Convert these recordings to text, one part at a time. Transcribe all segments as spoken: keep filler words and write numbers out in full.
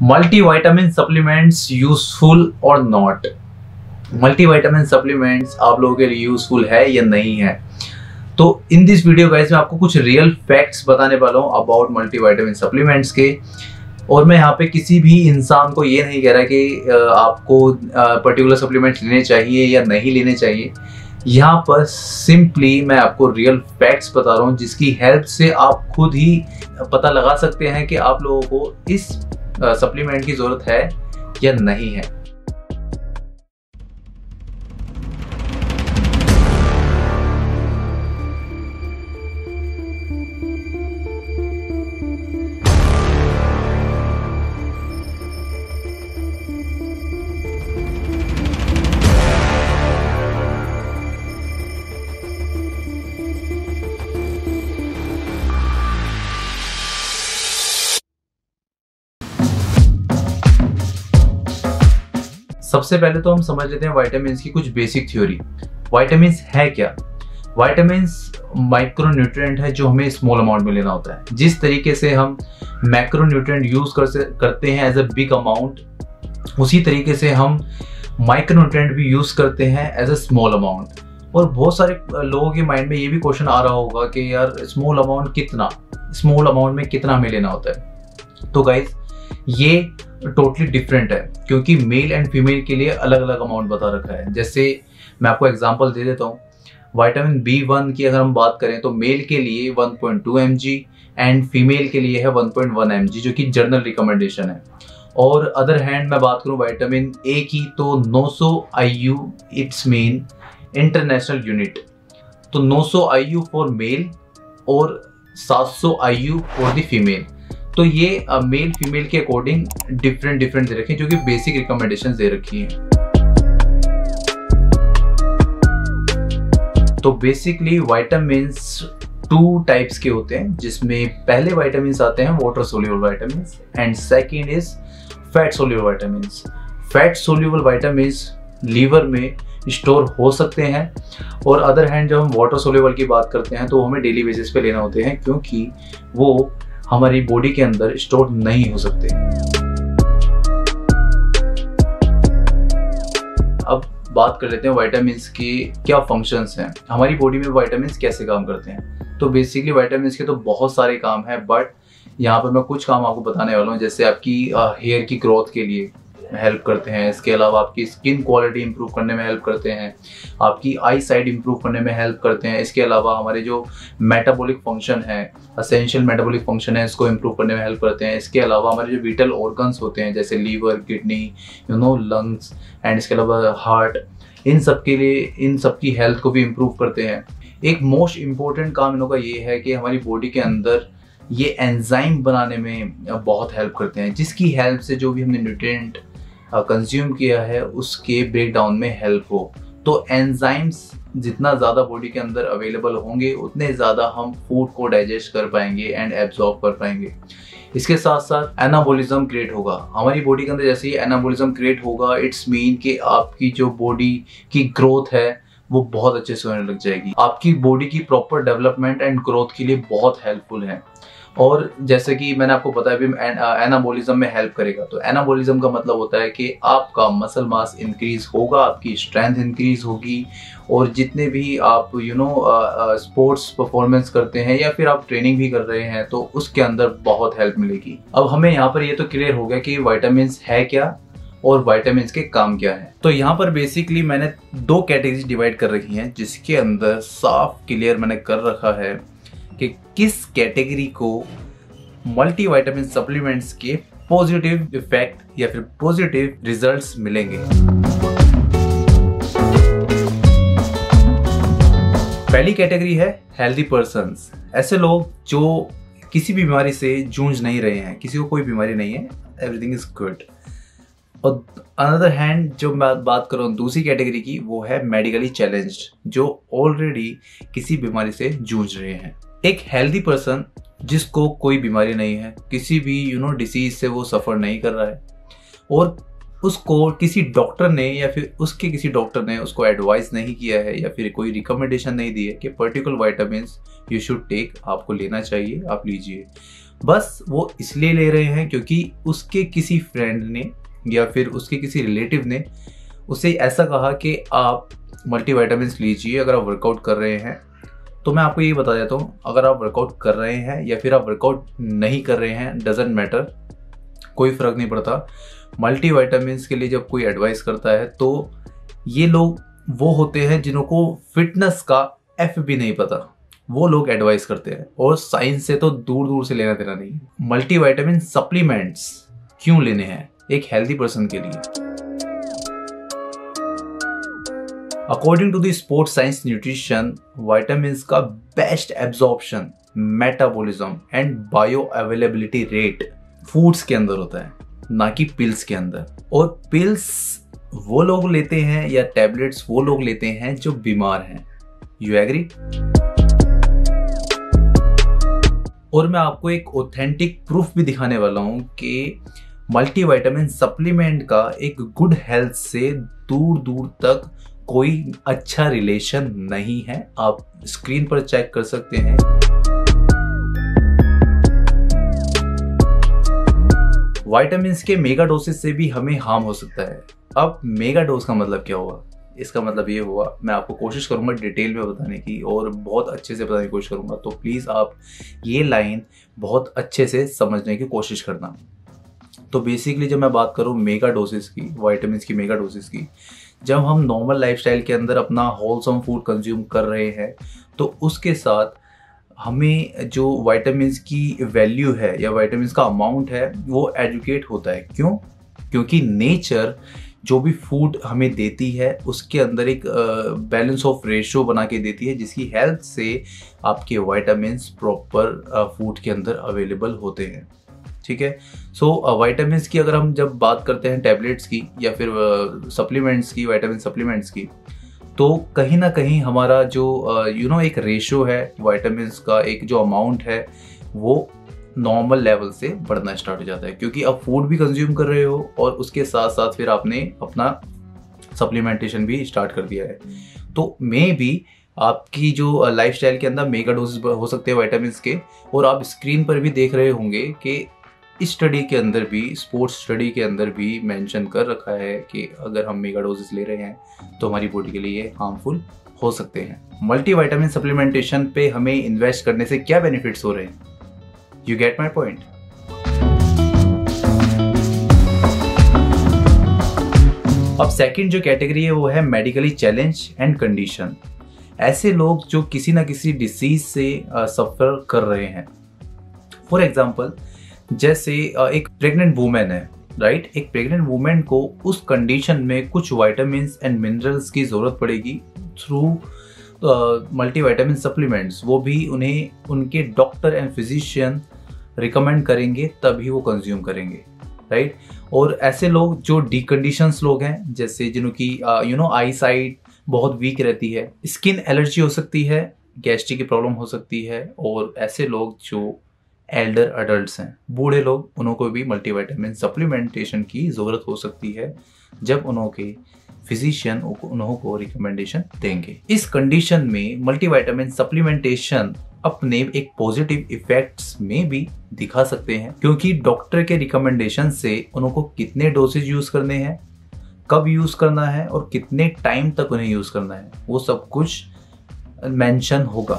Multivitamin supplements useful और not. Multivitamin supplements आप लोगों के लिए यूजफुल है या नहीं है। तो इन दिस वीडियो गाइस मैं आपको कुछ रियल फैक्ट्स बताने वाला हूँ अबाउट मल्टीविटामिन सप्लीमेंट्स के। और मैं यहाँ पे किसी भी इंसान को ये नहीं कह रहा कि आपको पर्टिकुलर सप्लीमेंट्स लेने चाहिए या नहीं लेने चाहिए। यहाँ पर सिंपली मैं आपको रियल फैक्ट्स बता रहा हूँ जिसकी हेल्प से आप खुद ही पता लगा सकते हैं कि आप लोगों को इस सप्लीमेंट की ज़रूरत है या नहीं है। सबसे पहले तो हम समझ लेते हैं विटामिन्स की कुछ बेसिक थ्योरी। विटामिन्स है क्या? विटामिन्स माइक्रो न्यूट्रिएंट है जो हमें स्मॉल अमाउंट में लेना होता है। जिस तरीके से हम मैक्रो न्यूट्रिएंट यूज कर से, करते हैं एज अ बिग अमाउंट, उसी तरीके से हम माइक्रो न्यूट्रिएंट भी यूज करते हैं एज अ स्मॉल अमाउंट। और बहुत सारे लोगों के माइंड में ये भी क्वेश्चन आ रहा होगा कि यार स्मॉल अमाउंट कितना, स्मॉल अमाउंट में कितना हमें लेना होता है। तो गाइज ये टोटली डिफरेंट है क्योंकि मेल एंड फीमेल के लिए अलग अलग अमाउंट बता रखा है। जैसे मैं आपको एग्जांपल दे देता हूँ। विटामिन बी वन की अगर हम बात करें तो मेल के लिए one point two M G and female के लिए है one point one M G जो कि जनरल रिकमेंडेशन है। और अदर हैंड मैं बात करूँ विटामिन ए की तो नौ सौ I U it's mean international unit. तो नौ सौ आई यू फॉर मेल और सात सौ I U for the female. तो ये मेल फीमेल के अकॉर्डिंग डिफरेंट डिफरेंट दे रखे हैं जो कि बेसिक रिकमेंडेशंस दे रखी हैं। तो बेसिकली विटामिन्स टू टाइप्स के होते हैं जिसमें पहले विटामिन्स आते हैं water soluble vitamins and second is fat soluble vitamins. Fat soluble vitamins liver में स्टोर हो सकते हैं और अदर हैंड जब हम वाटर सोल्यूबल की बात करते हैं तो हमें डेली बेसिस पे लेना होते हैं क्योंकि वो हमारी बॉडी के अंदर स्टोर नहीं हो सकते। अब बात कर लेते हैं विटामिन्स के क्या फंक्शंस हैं, हमारी बॉडी में विटामिन्स कैसे काम करते हैं। तो बेसिकली विटामिन्स के तो बहुत सारे काम हैं, बट यहाँ पर मैं कुछ काम आपको बताने वाला हूँ। जैसे आपकी हेयर की ग्रोथ के लिए हेल्प करते हैं, इसके अलावा आपकी स्किन क्वालिटी इंप्रूव करने में हेल्प करते हैं, आपकी आई साइट इंप्रूव करने में हेल्प करते हैं। इसके अलावा हमारे जो मेटाबॉलिक फंक्शन है, असेंशियल मेटाबॉलिक फंक्शन है, इसको इंप्रूव करने में हेल्प करते हैं। इसके अलावा हमारे जो विटल ऑर्गन्स होते हैं जैसे liver, kidney, you know lungs and इसके अलावा हार्ट, इन सब के लिए इन सब की हेल्थ को भी इम्प्रूव करते हैं। एक मोस्ट इम्पोर्टेंट काम इन लोगों का ये है कि हमारी बॉडी के अंदर ये एंजाइम बनाने में बहुत हेल्प करते हैं जिसकी हेल्प से जो भी हमने न्यूट्रिएंट कंज्यूम किया है उसके ब्रेक डाउन में हेल्प हो। तो एंजाइम्स जितना ज़्यादा बॉडी के अंदर अवेलेबल होंगे उतने ज़्यादा हम फूड को डाइजेस्ट कर पाएंगे एंड एब्जॉर्ब कर पाएंगे। इसके साथ साथ एनाबॉलिज्म क्रिएट होगा हमारी बॉडी के अंदर। जैसे ही एनाबॉलिज्म क्रिएट होगा इट्स मीन कि आपकी जो बॉडी की ग्रोथ है वो बहुत अच्छे से होने लग जाएगी। आपकी बॉडी की प्रॉपर डेवलपमेंट एंड ग्रोथ के लिए बहुत हेल्पफुल है। और जैसे कि मैंने आपको बताया भी एनाबॉलिज्म में हेल्प करेगा। तो एनाबॉलिज्म का मतलब होता है कि आपका मसल मास इंक्रीज होगा, आपकी स्ट्रेंथ इंक्रीज होगी और जितने भी आप यू नो स्पोर्ट्स परफॉर्मेंस करते हैं या फिर आप ट्रेनिंग भी कर रहे हैं तो उसके अंदर बहुत हेल्प मिलेगी। अब हमें यहाँ पर ये तो क्लियर हो गया कि विटामिन्स है क्या और विटामिन्स के काम क्या है। तो यहाँ पर बेसिकली मैंने दो कैटेगरीज डिवाइड कर रखी हैं जिसके अंदर साफ क्लियर मैंने कर रखा है कि किस कैटेगरी को मल्टीविटामिन सप्लीमेंट्स के पॉजिटिव इफेक्ट या फिर पॉजिटिव रिजल्ट्स मिलेंगे। पहली कैटेगरी है हेल्दी पर्सन्स। ऐसे लोग जो किसी भी बीमारी से जूझ नहीं रहे हैं, किसी को कोई बीमारी नहीं है, एवरीथिंग इज गुड। और अनदर हैंड जो मैं बात कर रहा हूँ दूसरी कैटेगरी की, वो है मेडिकली चैलेंज्ड, जो ऑलरेडी किसी बीमारी से जूझ रहे हैं। एक हेल्दी पर्सन जिसको कोई बीमारी नहीं है, किसी भी यू नो डिसीज से वो सफ़र नहीं कर रहा है और उसको किसी डॉक्टर ने या फिर उसके किसी डॉक्टर ने उसको एडवाइस नहीं किया है या फिर कोई रिकमेंडेशन नहीं दी है कि particular vitamins you should take, आपको लेना चाहिए, आप लीजिए। बस वो इसलिए ले रहे हैं क्योंकि उसके किसी फ्रेंड ने या फिर उसके किसी रिलेटिव ने उसे ऐसा कहा कि आप मल्टीविटामिन्स लीजिए अगर आप वर्कआउट कर रहे हैं। तो मैं आपको ये बता देता हूँ, अगर आप वर्कआउट कर रहे हैं या फिर आप वर्कआउट नहीं कर रहे हैं, डजेंट मैटर, कोई फ़र्क नहीं पड़ता। मल्टीविटामिन्स के लिए जब कोई एडवाइस करता है तो ये लोग वो होते हैं जिनको फिटनेस का एफ भी नहीं पता, वो लोग एडवाइस करते हैं और साइंस से तो दूर दूर से लेना देना नहीं। मल्टीविटामिन सप्लीमेंट्स क्यों लेने हैं एक हेल्दी पर्सन के लिए? According to the sports science nutrition, vitamins का best absorption, metabolism and bioavailability rate foods के अंदर होता है, ना कि पिल्स के अंदर। और पिल्स वो लोग लेते हैं या टैबलेट्स वो लोग लेते हैं जो बीमार हैं। You agree? और मैं आपको एक ऑथेंटिक प्रूफ भी दिखाने वाला हूं कि मल्टीविटामिन सप्लीमेंट का एक गुड हेल्थ से दूर दूर तक कोई अच्छा रिलेशन नहीं है। आप स्क्रीन पर चेक कर सकते हैं। विटामिन्स के मेगा डोसेस से भी हमें हार्म हो सकता है। अब मेगा डोज का मतलब क्या हुआ? इसका मतलब ये हुआ, मैं आपको कोशिश करूंगा डिटेल में बताने की और बहुत अच्छे से बताने की कोशिश करूंगा, तो प्लीज़ आप ये लाइन बहुत अच्छे से समझने की कोशिश करना। तो बेसिकली जब मैं बात करूं मेगा डोसेस की, विटामिन्स की मेगा डोसेस की, जब हम नॉर्मल लाइफस्टाइल के अंदर अपना होलसम फूड कंज्यूम कर रहे हैं तो उसके साथ हमें जो विटामिन्स की वैल्यू है या विटामिन्स का अमाउंट है वो एजुकेट होता है। क्यों? क्योंकि नेचर जो भी फूड हमें देती है उसके अंदर एक बैलेंस ऑफ रेशियो बना के देती है, जिसकी हेल्प से आपके विटामिन्स प्रॉपर फूड के अंदर अवेलेबल होते हैं। ठीक है। सो विटामिन्स की अगर हम जब बात करते हैं टैबलेट्स की या फिर सप्लीमेंट्स की, विटामिन सप्लीमेंट्स की, तो कहीं ना कहीं हमारा जो यू नो एक रेशियो है विटामिन्स का, एक जो अमाउंट है वो नॉर्मल लेवल से बढ़ना स्टार्ट हो जाता है, क्योंकि आप फूड भी कंज्यूम कर रहे हो और उसके साथ साथ फिर आपने अपना सप्लीमेंटेशन भी स्टार्ट कर दिया है। तो मे भी आपकी जो लाइफस्टाइल के अंदर मेगा डोजेस हो सकते हैं विटामिन्स के, और आप स्क्रीन पर भी देख रहे होंगे कि इस स्टडी के अंदर भी, स्पोर्ट्स स्टडी के अंदर भी मेंशन कर रखा है कि अगर हम मेगा डोजेस ले रहे हैं तो हमारी बॉडी के लिए हार्मफुल हो सकते हैं। मल्टीविटामिन सप्लीमेंटेशन पे हमें इन्वेस्ट करने से क्या बेनिफिट्स हो रहे हैं? You get my point? अब सेकंड जो कैटेगरी है वो है मेडिकली चैलेंज एंड कंडीशन। ऐसे लोग जो किसी ना किसी डिसीज से सफर कर रहे हैं। फॉर एग्जाम्पल, जैसे एक प्रेग्नेंट वुमेन है, राइट? एक प्रेग्नेंट वुमेन को उस कंडीशन में कुछ विटामिन्स एंड मिनरल्स की जरूरत पड़ेगी थ्रू मल्टीविटामिन सप्लीमेंट्स। वो भी उन्हें उनके डॉक्टर एंड फिजिशियन रिकमेंड करेंगे तभी वो कंज्यूम करेंगे, राइट? और ऐसे लोग जो डीकंडीशंस लोग हैं, जैसे जिनकी यू नो आई साइट बहुत वीक रहती है, स्किन एलर्जी हो सकती है, गैस्ट्रिक की प्रॉब्लम हो सकती है, और ऐसे लोग जो एल्डर अडल्ट्स हैं, बूढ़े लोग, उनको भी मल्टीविटामिन सप्लीमेंटेशन की ज़रूरत हो सकती है जब उनके फिजिशियन उन्हों को रिकमेंडेशन देंगे। इस कंडीशन में मल्टीविटामिन सप्लीमेंटेशन अपने एक पॉजिटिव इफेक्ट्स में भी दिखा सकते हैं, क्योंकि डॉक्टर के रिकमेंडेशन से उनको कितने डोसेज यूज करने हैं, कब यूज करना है और कितने टाइम तक उन्हें यूज करना है, वो सब कुछ मेंशन होगा।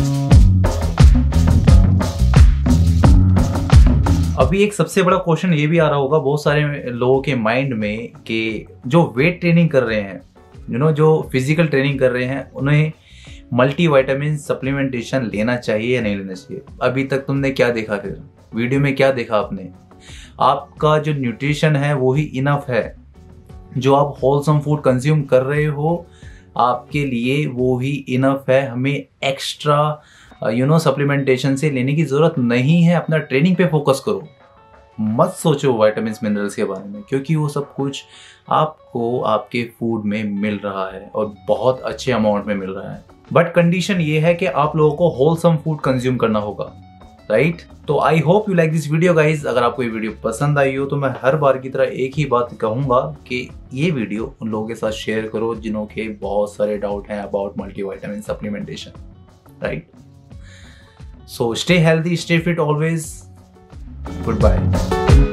अभी एक सबसे बड़ा क्वेश्चन ये भी आ रहा होगा बहुत सारे लोगों के माइंड में कि जो वेट ट्रेनिंग कर रहे हैं, यू नो जो फिजिकल ट्रेनिंग कर रहे हैं, उन्हें मल्टीविटामिन सप्लीमेंटेशन लेना चाहिए या नहीं लेना चाहिए। अभी तक तुमने क्या देखा? फिर वीडियो में क्या देखा आपने? आपका जो न्यूट्रिशन है वो ही इनफ है, जो आप होलसम फूड कंज्यूम कर रहे हो आपके लिए वो ही इनफ है। हमें एक्स्ट्रा यू नो सप्लीमेंटेशन से लेने की जरूरत नहीं है। अपना ट्रेनिंग पे फोकस करो, मत सोचो विटामिन मिनरल्स के बारे में, क्योंकि वो सब कुछ आपको आपके फूड में मिल रहा है और बहुत अच्छे अमाउंट में मिल रहा है। बट कंडीशन ये है कि आप लोगों को होलसम फूड कंज्यूम करना होगा, राइट? तो I hope you like this video guys. अगर आपको ये वीडियो पसंद आई हो तो मैं हर बार की तरह एक ही बात कहूंगा कि ये वीडियो उन लोगों के साथ शेयर करो जिन्हों के बहुत सारे डाउट हैं about multivitamin supplementation, right? So stay healthy, stay fit always. Good bye.